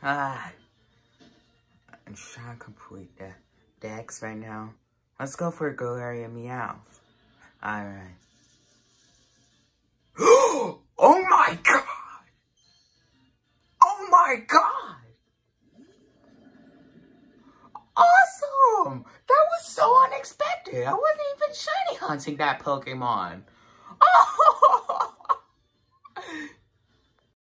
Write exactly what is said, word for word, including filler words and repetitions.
Ah, I'm trying to complete the decks right now. Let's go for a go area Meowth. Alright. Oh my god! Oh my god! Awesome! That was so unexpected. I wasn't even shiny hunting that Pokemon. Oh!